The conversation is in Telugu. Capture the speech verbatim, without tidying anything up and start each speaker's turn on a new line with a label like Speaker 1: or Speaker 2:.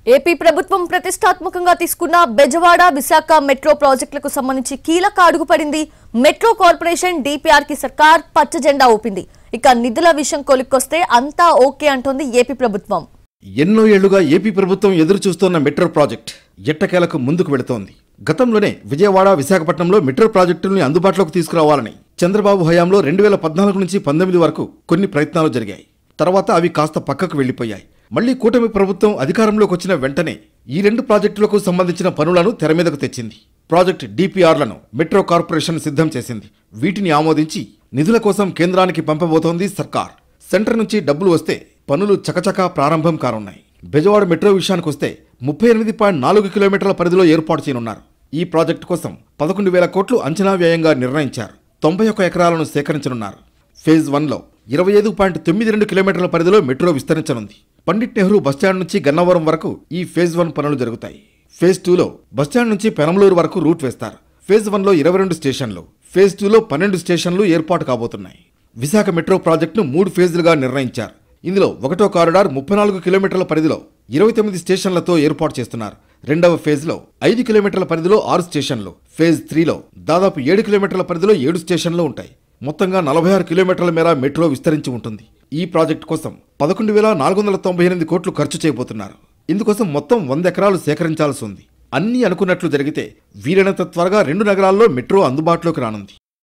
Speaker 1: ఏపీ ప్రభుత్వం ప్రతిష్టాత్మకంగా తీసుకున్న బెజవాడ విశాఖ మెట్రో ప్రాజెక్టులకు సంబంధించి కీలక అడుగుపడింది. మెట్రో కార్పొరేషన్ డీపీఆర్ కి సర్కార్ పచ్చ జెండా ఊపింది. ఇక నిధుల విషయం కొలిక్కొస్తే అంతా ఓకే అంటోంది ఏపీ ప్రభుత్వం.
Speaker 2: ఎన్నో ఏళ్లుగా ఏపీ ప్రభుత్వం ఎదురు చూస్తున్న మెట్రో ప్రాజెక్ట్ ఎట్టకేలకు ముందుకు వెళుతోంది. గతంలోనే విజయవాడ విశాఖపట్నంలో మెట్రో ప్రాజెక్టుల్ని అందుబాటులోకి తీసుకురావాలని చంద్రబాబు హయాంలో రెండు వేల పద్నాలుగు నుంచి పంతొమ్మిది వరకు కొన్ని ప్రయత్నాలు జరిగాయి. తర్వాత అవి కాస్త పక్కకు వెళ్లిపోయాయి. మళ్లీ కూటమి ప్రభుత్వం అధికారంలోకి వచ్చిన వెంటనే ఈ రెండు ప్రాజెక్టులకు సంబంధించిన పనులను తెరమీదకు తెచ్చింది. ప్రాజెక్ట్ డీపీఆర్లను మెట్రో కార్పొరేషన్ సిద్ధం చేసింది. వీటిని ఆమోదించి నిధుల కోసం కేంద్రానికి పంపబోతోంది సర్కార్. సెంటర్ నుంచి డబ్బులు వస్తే పనులు చకచకా ప్రారంభం కానున్నాయి. బెజవాడ మెట్రో విషయానికొస్తే ముప్పై ఎనిమిది పాయింట్ నాలుగు కిలోమీటర్ల పరిధిలో ఏర్పాటు చేయనున్నారు. ఈ ప్రాజెక్టు కోసం పదకొండు వేల కోట్లు అంచనా వ్యయంగా నిర్ణయించారు. తొంభై ఒక్క ఎకరాలను సేకరించనున్నారు. ఫేజ్ వన్లో ఇరవై ఐదు పాయింట్ తొమ్మిది రెండు కిలోమీటర్ల పరిధిలో మెట్రో విస్తరించనుంది. పండిట్ నెహ్రూ బస్టాండ్ నుంచి గన్నవరం వరకు ఈ ఫేజ్ వన్ పనులు జరుగుతాయి. ఫేజ్ టూలో బస్టాండ్ నుంచి పెనమలూరు వరకు రూట్ వేస్తారు. ఫేజ్ వన్లో ఇరవై రెండు స్టేషన్లు, ఫేజ్ టూలో పన్నెండు స్టేషన్లు ఏర్పాటు కాబోతున్నాయి. విశాఖ మెట్రో ప్రాజెక్టును మూడు ఫేజ్లుగా నిర్ణయించారు. ఇందులో ఒకటో కారిడార్ ముప్పై నాలుగు కిలోమీటర్ల పరిధిలో ఇరవై తొమ్మిది స్టేషన్లతో ఏర్పాటు చేస్తున్నారు. రెండవ ఫేజ్లో ఐదు కిలోమీటర్ల పరిధిలో ఆరు స్టేషన్లు, ఫేజ్ త్రీలో దాదాపు ఏడు కిలోమీటర్ల పరిధిలో ఏడు స్టేషన్లు ఉంటాయి. మొత్తంగా నలభై ఆరు కిలోమీటర్ల మేర మెట్రో విస్తరించి ఉంటుంది. ఈ ప్రాజెక్టు కోసం పదకొండు వేల నాలుగు వందల తొంభై ఎనిమిది కోట్లు ఖర్చు చేయబోతున్నారు. ఇందుకోసం మొత్తం వంద ఎకరాలు సేకరించాల్సి ఉంది. అన్నీ అనుకున్నట్లు జరిగితే వీలైనంత త్వరగా రెండు నగరాల్లో మెట్రో అందుబాటులోకి రానుంది.